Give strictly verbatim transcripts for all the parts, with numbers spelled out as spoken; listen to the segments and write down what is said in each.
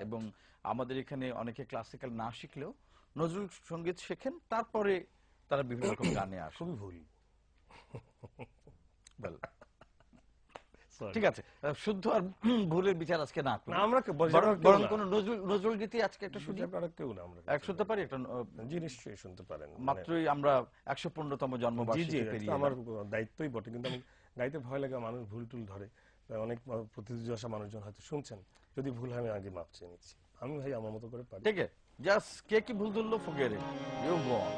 এবং আমাদের এখানে অনেকে ক্লাসিক্যাল না শিখলেও নজরুল সঙ্গীত শেখেন, তারপরে তারা বিভিন্ন রকম গানে আসে। খুবই ভুল। ঠিক আছে, শুদ্ধ আর ভুলের বিচার আজকে না করি, আমরা বরং কোন নজরুল নজরুল গীতি আজকে একটা শুনি। কেউ না, আমরা এক শুনতে পারি একটা? জি নিশ্চয়ই শুনতে পারেন। মাত্রই আমরা একশো পনেরোতম জন্মবার্ষিকী পেরিয়ে, আমার দায়িত্বই বটে, কিন্তু আমি গাইতে ভয় লাগে, মানুষ ভুল টুল ধরে, অনেক প্রতিযোগী আসা মানুষজন হয়তো শুনছেন, যদি ভুল হয় আমি আগে মাপ চেয়ে নিচ্ছি। আমি ভাই আমার মতো করে পারি। ঠিক আছে, জাস্ট কে কি ভুল ধরলো ফকিরে, ইউ গো অন।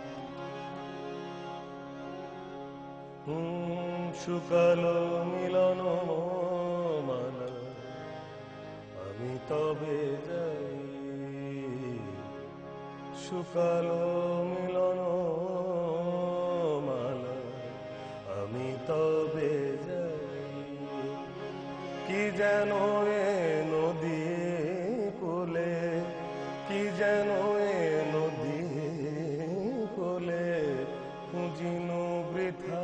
শুকালো মিলন মালা, আমি তবে যাই, শুকালো মিলন মালা, আমি তবে যাই, কি যেন এ নদী কোলে, কি যেন এ নদী কোলে, খুঁজিনু বৃথা,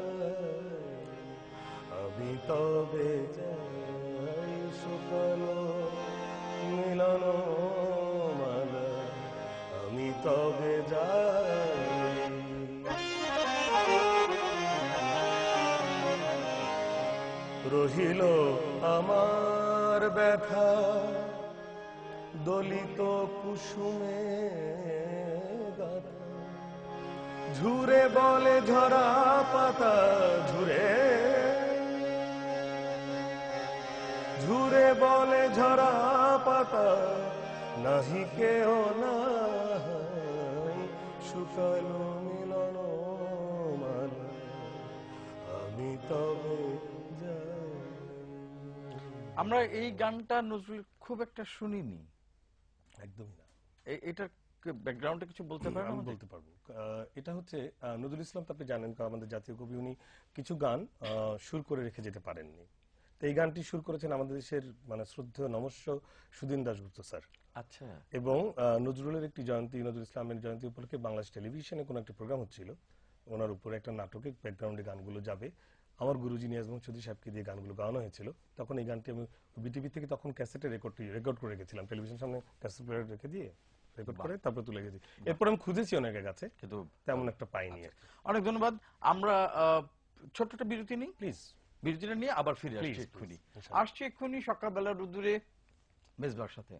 আমি তবে যাই, শুকালো মিলন মালা, আমি তবে যাই। রহিল আমার ব্যথা দলিত কুসুমে গাথা, ঝুরে বলে ঝরা পাতা, ঝুরে ঝুরে বলে ঝরা পাতা, নাহি কেহ নাই, শুকালো মিলন মালা, আমি তবে যাই। আমরা এই গানটা নজরুল খুব একটা শুনিনি, একদমই না। এটার ব্যাকগ্রাউন্ডে কিছু বলতে পারেন? আমি বলতে পারবো। এটা হচ্ছে নজরুল ইসলাম, তো আপনি জানেন আমাদের জাতীয় কবি, উনি কিছু গান সুর করে রেখে যেতে পারেননি। তো এই গানটি সুর করেছেন আমাদের দেশের মানে শ্রদ্ধেয় নমস্য সুদিন দাশগুপ্ত স্যার। আচ্ছা। এবং নজরুলের একটি জয়ন্তী, নজরুল ইসলামের জয়ন্তী উপলক্ষে বাংলাদেশ টেলিভিশনে কোনো একটা প্রোগ্রাম হচ্ছিল, ওনার উপরে একটা নাটকে ব্যাকগ্রাউন্ডে গানগুলো যাবে, আমার গুরুজি নিয়াজ মোহাম্মদ চৌধুরী সাহেবকে দিয়ে গানগুলো গাওয়ানো হয়েছিল। তখন এই গানটি আমি বিটিভি থেকে তখন ক্যাসেটে রেকর্ড রেকর্ড করে রেখেছিলাম, টেলিভিশন সামনে ক্যাসেট প্লেয়ার রেখে দিয়ে রেকর্ড করে তারপরে তুলে গেছি। এরপর আমি খুঁজেছি অনেকের কাছে, কিন্তু তেমন একটা পাইনি। অনেক ধন্যবাদ। আমরা ছোট্ট একটা বিরতি নিই প্লিজ, বিরতিটা নিয়ে আবার ফিরে আসছি এক্ষুনি। আসছি এক্ষুনি সকালবেলা রোদ্দুরে মেজবার সাথে।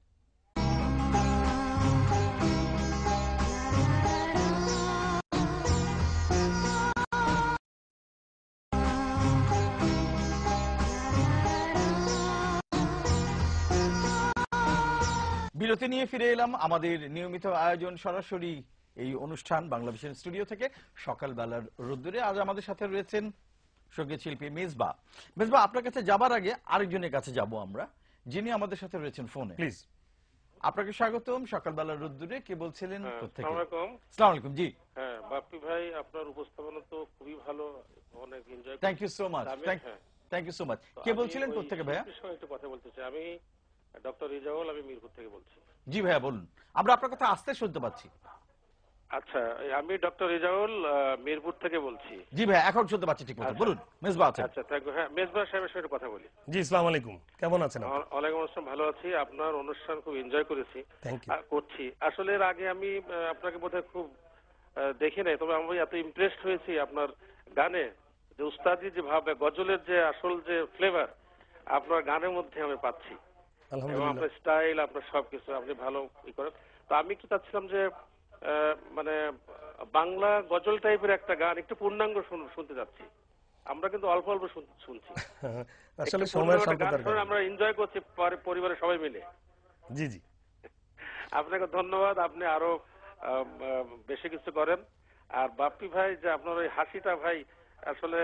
বিরতি নিয়ে ফিরে এলাম আমাদের নিয়মিত আয়োজন সরাসরি এই অনুষ্ঠান বাংলাদেশের স্টুডিও থেকে সকালবেলার রোদ্দুরে। আজ আমাদের সাথে রয়েছেন সঙ্গীত শিল্পী মেজবা। মেজবা, আপনার কাছে যাবার আগে আরেকজনের কাছে যাব আমরা, যিনি আমাদের সাথে রয়েছেন ফোনে। প্লিজ আপনাকে স্বাগতম সকালবেলার রোদ্দুরে। কে বলছিলেন? আসসালামু আলাইকুম। আসসালামু আলাইকুম। জি হ্যাঁ বাপ্পি ভাই, আপনার উপস্থাপনা তো খুবই ভালো, অনেক এনজয় করি। Thank you so much. Thank you so much. কে বলছিলেন? কোথা থেকে ভাইয়া? আমি একটু কথা বলতে চাই। আমি ডক্টর রিজাউল, আমি মিরপুর থেকে বলছি। জি ভাইয়া বলুন, আমরা আপনার কথা আস্তে শুনতে পাচ্ছি। আচ্ছা, আমি ডক্টর রিজাউল মিরপুর থেকে বলছি। জি ভাই, এখন শুনতে পাচ্ছি ঠিক মতো। বলুন মেজবা আছেন? আচ্ছা থ্যাংক ইউ। হ্যাঁ, মেজবা সাহেবের সাথে কথা বলি। জি আসসালামু আলাইকুম, কেমন আছেন আপনি? ওয়ালাইকুম আসসালাম, ভালো আছি। আপনার অনুষ্ঠান খুব এনজয় করেছি, থ্যাংক ইউ করছি। আসলে এর আগে আমি আপনাকে বোধহয় খুব দেখি নাই, তবে আমি এত ইমপ্রেসড হয়েছি আপনার গানে, যে উস্তাদি যে ভাবে, গজলের যে আসল যে ফ্লেভার আপনার গানের মধ্যে আমি পাচ্ছি, এবং আপনার স্টাইল, আপনার সবকিছু আপনি ভালো ই করেন। তো আমি একটু চাচ্ছিলাম যে মানে বাংলা গজল টাইপের একটা গান একটু পূর্ণাঙ্গ শুনতে যাচ্ছি। আমরা কিন্তু অল্প অল্প শুনছি, আসলে সময়ের স্বল্পতার কারণে আমরা এনজয় করছি পরিবারের সবাই মিলে। জি জি, আপনাকে ধন্যবাদ, আপনি আরো বেশি কিছু করেন। আর বাপ্পি ভাই, যে আপনার ওই হাসিটা ভাই, আসলে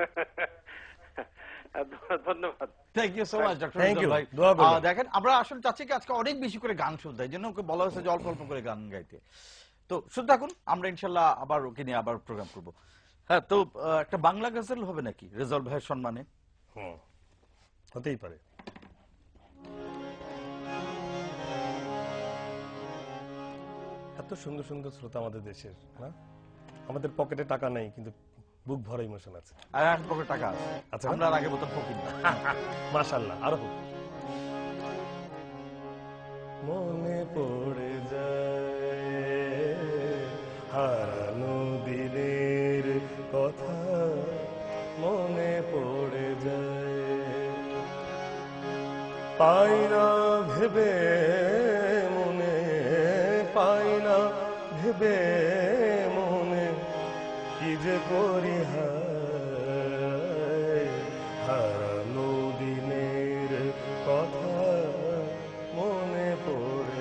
ধন্যবাদ। Thank you so much doctor ভাই। দেখেন, আমরা আসলে চাচ্ছি কি আজকে অনেক বেশি করে গান শুনতে, এই জন্য ওকে বলা হয়েছে যে অল্প অল্প করে গান গাইতে। তো শুনতে থাকুন, আমরা ইনশাল্লাহ আবার ওকে নিয়ে আবার প্রোগ্রাম করবো। হ্যাঁ, তো একটা বাংলা গজল হবে নাকি রেজাউল ভাইয়ের সম্মানে? হুম, হতেই পারে। এত সুন্দর সুন্দর শ্রোতা আমাদের দেশের, না? আমাদের পকেটে টাকা নাই, কিন্তু বুক ভরা ইমোশন আছে। আর এক পকেটে টাকা আছে। আচ্ছা, আমরা আগে মতো ফকির না। মাশাআল্লাহ, আরো হোক। মনে পড়ে যায় হারানো দিনের কথা মনে পড়ে যায় পাই না ভেবে মনে পাই না ভেবে মনে কি যে করি হায় হারানো দিনের কথা মনে পড়ে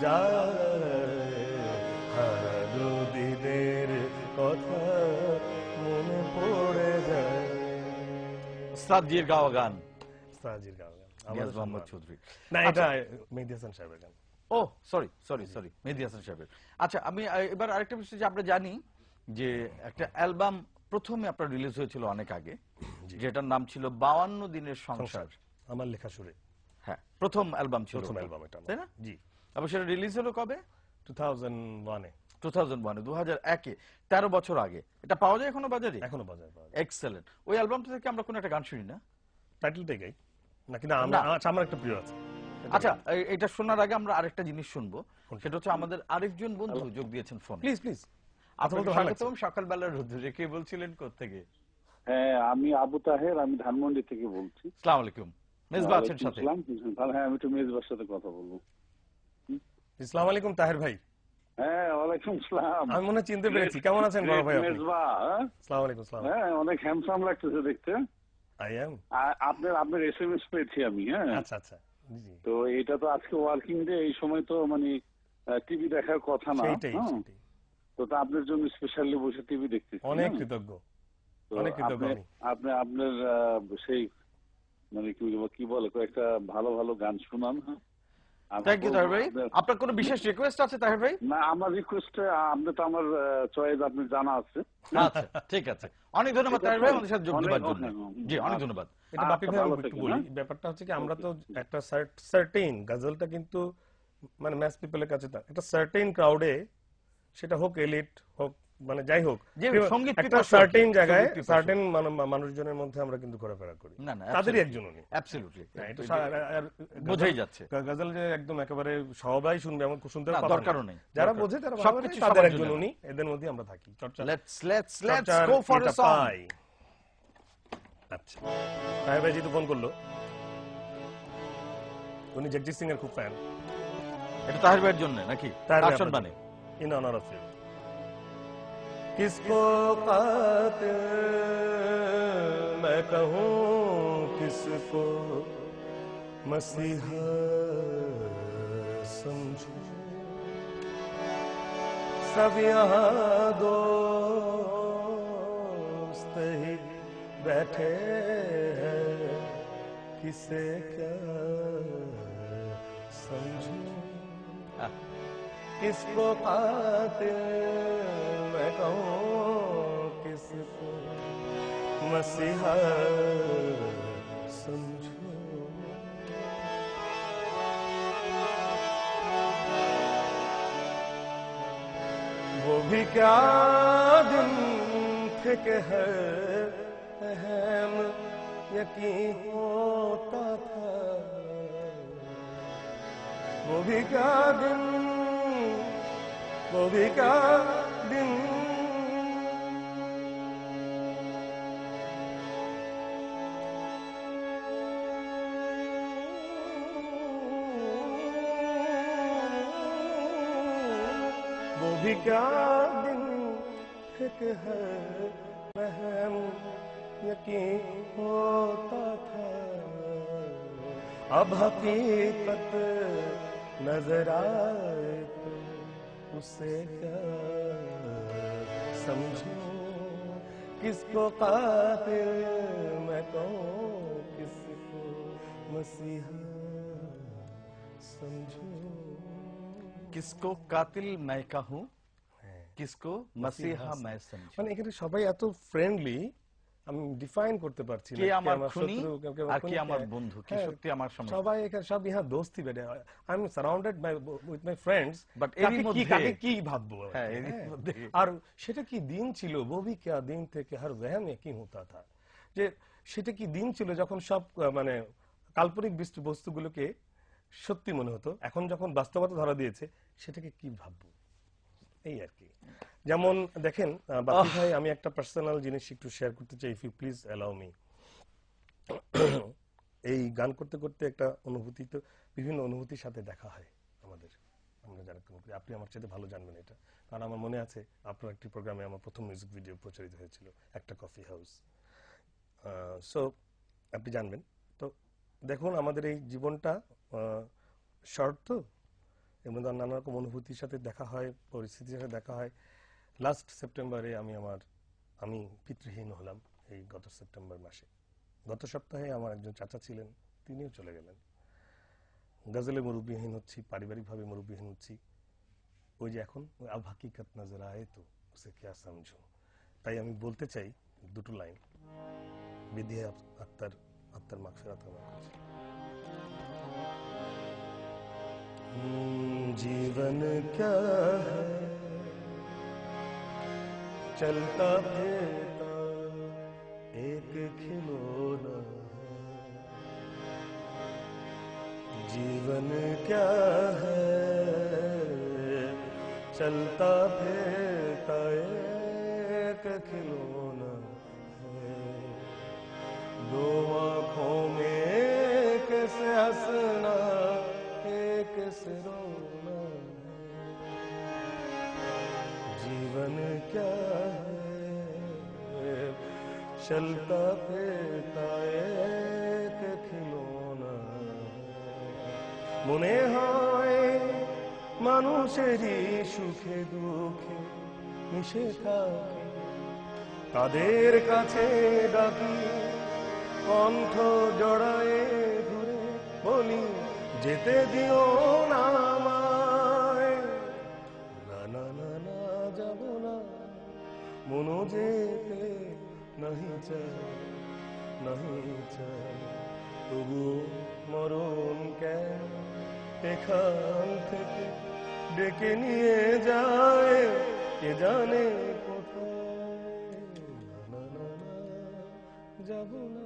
যায় হারানো দিনের কথা মনে পড়ে যায় সাদজির গাওয়া গান, সাজির গান নিয়াজ মোহাম্মদ চৌধুরী। না এটা মেহেদী হাসান সাহেবের গান। ও sorry sorry sorry Mehedi Hasan সাহেবের। আচ্ছা আমি আহ, এবার আরেকটা বিষয় যে আমরা জানি যে একটা অ্যালবাম প্রথমে আপনার রিলিজ হয়েছিল অনেক আগে, যেটার নাম ছিল বাউান্ন দিনের সংসার। আমার লেখা সুরে হ্যাঁ, প্রথম অ্যালবাম ছিল, প্রথম অ্যালবাম এটা, তাই না? জি। আবার সেটা রিলিজ হলো কবে? টু থাউজেন্ড ওয়ানে টু থাউজেন্ড ওয়ানে, দু হাজার একে, তেরো বছর আগে। এটা পাওয়া যায় এখনো বাজারে? এখনো বাজারে পাওয়া যায়। এক্সেলেন্ট। ওই অ্যালবামটা থেকে আমরা কোনো একটা গান শুনি না? টাইটেলটাই গাই নাকি না? না। আচ্ছা, আমার একটা প্রিয় আছে। আচ্ছা, এই- এটা শোনার আগে আমরা আরেকটা জিনিস শুনবো, সেটা হচ্ছে আমাদের আরেকজন বন্ধু যোগ দিয়েছেন ফোন। প্লিজ প্লিজ আপনাকে স্বাগতম সকালবেলার রোদ্দুরে। কে বলছিলেন, কোত্থেকে? হ্যাঁ, আমি আবু তাহের, আমি ধানমন্ডি থেকে বলছি। আসসালামু আলাইকুম। মেজবা আছেন ওয়ালাইকুম সাথে? আসসালাম। তাহলে হ্যাঁ, আমি একটু মেজবার সাথে কথা বলবো। আসসালামু আলাইকুম তাহের ভাই। হ্যাঁ, ওয়ালাইকুম আসসালাম। আমি মনে হয় চিনতে পেরেছি। কেমন আছেন বড় ভাই আপনি? মেজবা, হ্যাঁ? আসসালামু আলাইকুম। আসসালাম। হ্যাঁ, অনেক হ্যান্ডসাম লাগতেছে দেখতে। I am. আর আপনার আপনার এসএমএস পেয়েছি আমি। হ্যাঁ, আচ্ছা আচ্ছা, জি তো এটা তো আজকে ওয়ার্কিং ডে, এই সময় তো মানে টিভি দেখার কথা না। সেইটাই হ্যাঁ, সেইটাই। তো তা আপনার জন্য স্পেশালি বসে টিভি দেখতেছি। অনেক হ্যাঁ? কৃতজ্ঞ, তো অনেক কৃতজ্ঞ আপনি আমি। আপনি আপনার আহ, সেই মানে কি বলবো, কি বলে কয়েকটা ভালো ভালো গান শুনান। হ্যাঁ, আমি থ্যাংক ইউ তাহের ভাই। আপনার- আপনার কোনো বিশেষ রিকোয়েস্ট আছে তাহের ভাই? না, আমার রিকোয়েস্ট, আপনি তো আমার চয়েস আপনি জানা আছে। আচ্ছা ঠিক আছে, অনেক ধন্যবাদ তাহের ভাই আমাদের সাথে যোগ দেওয়ার জন্য। জি, অনেক ধন্যবাদ। এটা বাপি আচ্ছা, ভাই ভালো একটু থেকেন, বলি, হ্যাঁ? ব্যাপারটা হচ্ছে কি আমরা তো একটা সার্টেন গজলটা কিন্তু মানে ম্যাস পিপলের কাছে তা- একটা সার্টেন ক্রাউডে, সেটা হোক এলিট হোক মানে যাই হোক, যে সঙ্গীত একটা পিপাসু আর কি, সার্টেন জায়গায় সঙ্গীত পিপাসু। সার্টেন মানুষজনের মধ্যে আমরা কিন্তু ঘোরাফেরা করি। না না, তাদেরই একজন উনি। অ্যাবসলিউটলি। না, এটা সা- আর- আর বোঝাই গজল- যাচ্ছে। গজল যে একদম একেবারে সবাই শুনবে এমন শুনতে না, কথা দরকারও নেই। নেই। যারা দরকার- বোঝে তারা সবকিছু সবকিছু তাদের সবার একজন জন্য। উনি, এদের মধ্যে আমরা থাকি। চর্চা লেটস লেটস লেটস চর্চার গো ফর এটা আ সং। পাই। আচ্ছা, তাহের ভাই যেহেতু ফোন করলো, উনি জগজিৎ সিং এর খুব ফ্যান। এটা তাহের ভাইয়ের জন্য নাকি? তাহের ভাই তার আপনার সম্মানে। জন্য। In honor of you. किसको कातिल मैं कहूँ, किसको मसीहा समझूं, सब यहाँ दोस्त ही बैठे हैं, किसे क्या समझूं, আহ, किसको कातिल मैं कहूँ, किसको मसीहा समझूं। वो भी क्या दिन थे कि हर अहम यकीन होता था, वो भी क्या दिन, वो भी क्या दिन, वो भी क्या दिन एक है वहम यकीन होता था, अब हकीकत नजर आए तो उसे क्या समझूं, किसको कातिल मैं कहूँ, किसको मसीहा समझूं। কিসকো কাতিল मैं कहूं, কিসকো মসিহা मैं समझूं। মানে এখানে সবাই এত ফ্রেন্ডলি, আমি ডিফাইন করতে পারছি না কে আমার খুনি শত্রু, কে আমার আর খুনি, কে আমার কে- বন্ধু, কি হ্যাঁ, সত্যি আমার সমস্যা। সবাই এখানে সব ইহা দোস্তি বেড়ে, I am surrounded by with my friends, But but এরই এরই মধ্যে মধ্যে- কাকে কি ভাববো, হ্যাঁ, এরই হ্যাঁ। মধ্যে। আর সেটা কি দিন ছিল, वो भी क्या दिन थे कि हर वहम यकीन होता था, যে সেটা কি দিন ছিল যখন সব আহ, মানে কাল্পনিক বস্তু বস্তুগুলোকে সত্যি মনে হতো। এখন যখন বাস্তবতা ধরা দিয়েছে সেটাকে কি ভাববো, এই আর কি। যেমন দেখেন আহ, বাপ্পি ভাই, আমি একটা পার্সোনাল জিনিস একটু শেয়ার করতে চাই, if you please allow me. এই গান করতে করতে একটা অনুভূতি, তো বিভিন্ন অনুভূতির সাথে দেখা হয় আমাদের, আমরা যারা গান করি। আপনি আমার চাইতে ভালো জানবেন এটা, কারণ আমার মনে আছে আপনার একটি প্রোগ্রামে আমার প্রথম মিউজিক ভিডিও প্রচারিত হয়েছিল, একটা কফি হাউস। সো আপনি জানবেন। তো দেখুন, আমাদের এই জীবনটা শর্ট, তো এর মধ্যে নানা রকম অনুভূতির সাথে দেখা হয়, পরিস্থিতির সাথে দেখা হয়। লাস্ট সেপ্টেম্বরে আমি আমার আমি পিতৃহীন হলাম, এই গত সেপ্টেম্বর মাসে। গত সপ্তাহে আমার একজন চাচা ছিলেন, তিনিও চলে গেলেন। গজলে মুরব্বিহীন হচ্ছি, পারিবারিকভাবে মুরব্বিহীন হচ্ছি। ওই যে এখন ওই আব হাকিকত নজর আয়ে তো উসে ক্যা সমঝো। তাই আমি বলতে চাই দুটো লাইন, বিধিয়ে আত্মার আত্মার মাগফিরাত কামনা করছি। जीवन क्या है चलता फिरता एक खिलौना है, जीवन क्या है चलता फिरता एक खिलौना है, दो आँखों में कैसे हंसना कैसे रोना है, जीवन क्या है चलता फिरता एक खिलौना है, মনে হয় মানুষেরই সুখে দুঃখে মিশে থাকে, তাদের কাছে ডাকি কণ্ঠ জড়ায়ে ঘুরে বলি যেতে দিও না আমায়, না না না না যাব না, মনো যেতে নাহি চায় নাহি চায়, তবু মরণ কেন এখান থেকে ডেকে নিয়ে যায় কে জানে কোথায়, না না না না যাব না।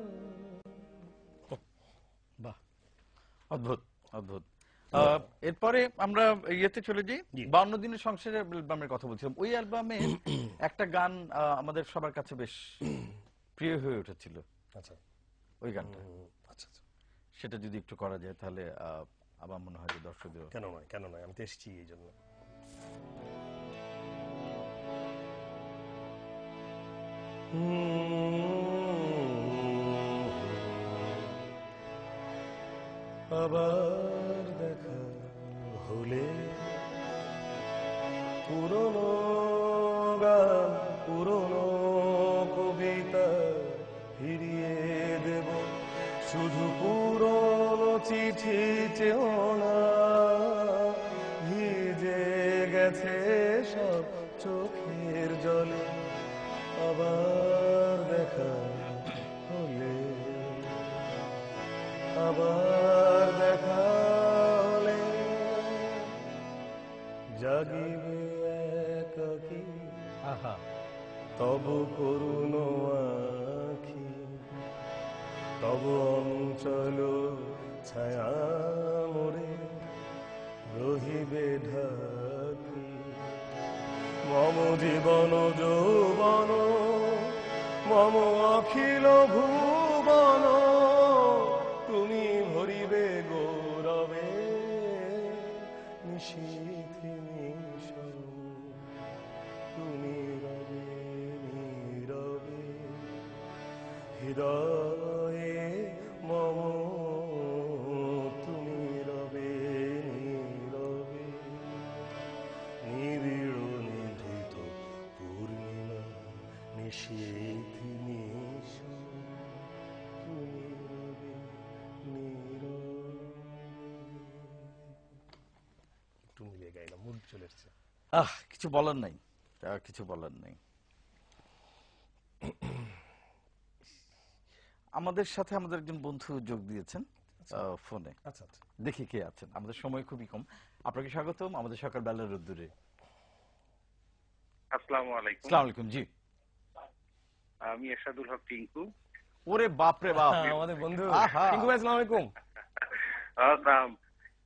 বাহ, অদ্ভুত অদ্ভুত। আহ, এরপরে আমরা ইয়েতে চলে যাই, বাউন্ন দিনের সংসারের অ্যালবামের কথা বলছিলাম। ওই অ্যালবামে একটা গান আহ, আমাদের সবার কাছে বেশ প্রিয় হয়ে উঠেছিল। আচ্ছা, ওই গানটা আচ্ছা আচ্ছা, সেটা যদি একটু করা যায় তাহলে আহ, আমার মনে হয় যে দর্শকদের। কেন নয় কেন নয়, আমি তো এসেছি এই জন্য। আবার দেখা হলে পুরনো গান পুরনো কবিতা ফিরিয়ে দেব, শুধু পুরনো চিঠি চেও না, ভিজে গেছে সব চোখের জলে, আবার দেখা হলে আবার দেখা হলে জাগিবে একাকী আহা, তব করুণ আখি, তব অঞ্চল ছায়া মোরে রহিবে ঢাকি, মম জীবন যৌবন মম অখিল ভুবন, তুমি ভরিবে গৌরবে নিশীথি নিশম, তুমি রবে নীরবে হৃদয়ে মম, তুমি রবে নীরবে নিবিড় নিভৃত পূর্ণিমা নিশীথি নিশম, তুমি রবে নীরবে। একটু মিলিয়ে গাইলাম, মুড চলে এসছে। আহ, কিছু বলার নাই, আর কিছু বলার নেই। আমাদের সাথে আমাদের একজন বন্ধু যোগ দিয়েছেন আহ, ফোনে। আচ্ছা আচ্ছা, দেখি কে আছেন। আমাদের সময় খুবই কম। আপনাকে স্বাগতম আমাদের সকাল বেলার রোদ্দুরে। আসসালামু আলাইকুম। আসসালামু আলাইকুম। জি, আমি এরশাদুল হক টিঙ্কু। ওরে বাপ রে বাপ, আমাদের বন্ধু আহা। টিঙ্কু ভাই, আসসালামু আলাইকুম। আসসালাম।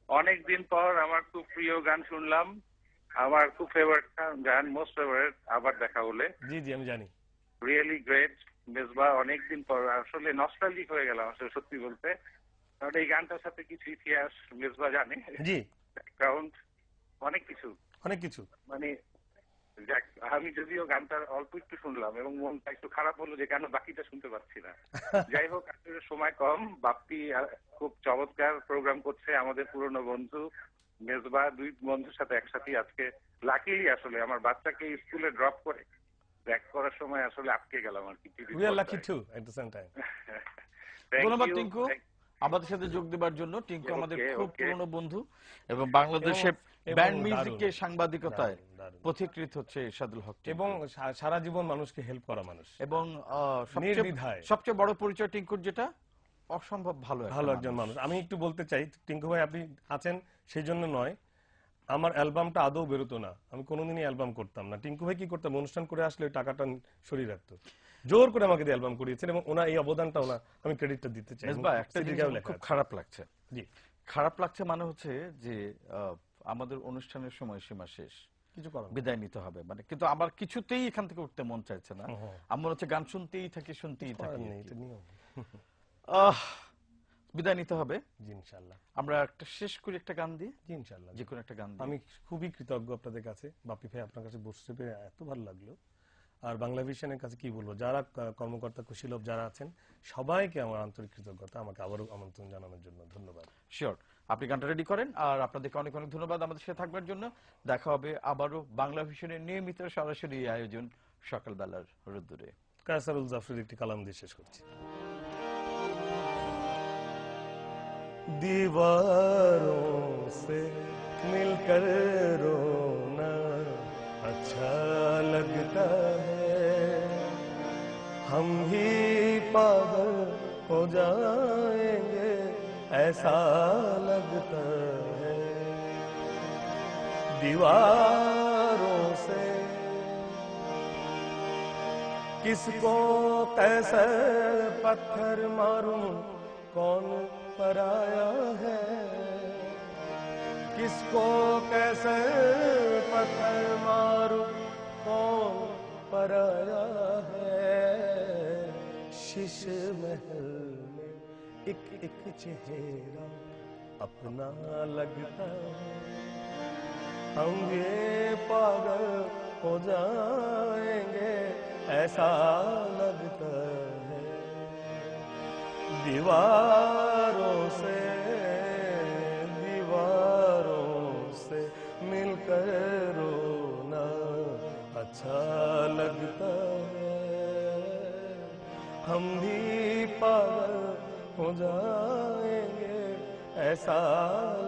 অনেকদিন পর আমার খুব প্রিয় গান শুনলাম। আমার খুব ফেভারিট গান, মোস্ট ফেভারিট, আবার দেখা হলে। জি জি আমি জানি। রিয়েলি গ্রেট মেজবা, অনেকদিন পর আসলে নস্টালজিক হয়ে গেলাম আসলে সত্যি বলতে। কারণ এই গানটার সাথে কিছু ইতিহাস মেজবা জানে, জি ব্যাকগ্রাউন্ড, অনেক কিছু। অনেক কিছু। মানে যাক, আমি যদিও গানটার অল্প একটু শুনলাম এবং মনটা একটু খারাপ হলো যে কেন বাকিটা শুনতে পাচ্ছি না। যাই হোক, আসলে সময় কম। বাপ্পি আহ, খুব চমৎকার প্রোগ্রাম করছে, আমাদের পুরনো বন্ধু মেজবা, দুই বন্ধুর সাথে একসাথে আজকে লাকিলি আসলে আমার বাচ্চাকে স্কুলে ড্রপ করে ব্যাক করার সময় আসলে আটকে গেলাম আর কি। We are lucky to at the same time. ধন্যবাদ টিঙ্কু আমাদের সাথে যোগ দেওয়ার জন্য। টিঙ্কু আমাদের Okay, খুব okay. পুরনো বন্ধু এবং বাংলাদেশে এবং ব্যান্ড দারুণ, মিউজিকে সাংবাদিকতায় দারুণ, দারুণ। পথিকৃত হচ্ছে ইরশাদুল হক টিঙ্কু। এবং সা- সারা জীবন মানুষকে হেল্প করা মানুষ, এবং আহ, সবচেয়ে নির্দ্বিধায়। সবচেয়ে বড় পরিচয় টিঙ্কুর যেটা অসম্ভব ভালো একটা ভালো একজন মানুষ। আমি একটু বলতে চাই, টিঙ্কু ভাই আপনি আছেন সেই জন্য নয়, আমার অ্যালবামটা আদৌ বেরোতো না, আমি কোনোদিনই অ্যালবাম করতাম না। টিঙ্কু ভাই কি করতাম, অনুষ্ঠান করে আসলে ওই টাকাটা সরিয়ে রাখতো, জোর করে আমাকে দিয়ে অ্যালবাম করিয়েছেন এবং ওনার এই অবদানটা ওনা আমি ক্রেডিটটা দিতে চাই। মেজবা, একটা সিডি জিনিস গায়েও আমার লেখা খুব আছে। খারাপ লাগছে। জি খারাপ লাগছে মানে হচ্ছে যে আহ, আমাদের অনুষ্ঠানের সময় সীমা শেষ, কিছু করার নেই। বিদায় নিতে হবে মানে, কিন্তু আমার কিছুতেই এখান থেকে উঠতে মন চাইছে না। হুম, হুম। আমার হচ্ছে গান শুনতেই থাকি শুনতেই করার থাকি নেই, আর কি। এটা নিয়ম। আহ, বিদায় নিতে হবে। জি ইনশাআল্লাহ, আমরা একটা শেষ করি একটা গান দিয়ে, জি ইনশাআল্লাহ। যে কোনো একটা গান দিয়ে। আমি খুবই কৃতজ্ঞ আপনাদের কাছে, বাপ্পি ভাই আপনার কাছে বসতে পেরে এত ভালো লাগলো। আর বাংলা ভিশনের কাছে কি বলবো, যারা ক- কর্মকর্তা কুশীলব যারা আছেন সবাইকে আমার আন্তরিক কৃতজ্ঞতা, আমাকে আবারও আমন্ত্রণ জানানোর জন্য ধন্যবাদ। শিওর, আপনি গানটা রেডি করেন আর আপনাদেরকে অনেক অনেক ধন্যবাদ আমাদের সাথে থাকবার জন্য। দেখা হবে আবারও বাংলা ভিশনের নিয়মিত সরাসরি আয়োজন সকালবেলার রোদ্দুরে। কায়সারুল জাফরির একটি কালাম দিয়ে শেষ করছি। दीवारों से मिलकर रोना अच्छा लगता है, हम भी पागल हो जाएंगे ऐसा लगता है। दीवारों से किसको कैसे पत्थर मारूं, कौन पराया है, किसको कैसे पत्थर मारूं, कौन पराया है। शीशे महल में एक एक चेहरा अपना लगता है, हम ये पागल हो जाएंगे ऐसा लगता है। दीवारों से दीवारों से मिलकर रोना अच्छा लगता है, हम भी पागल हो जाएंगे ऐसा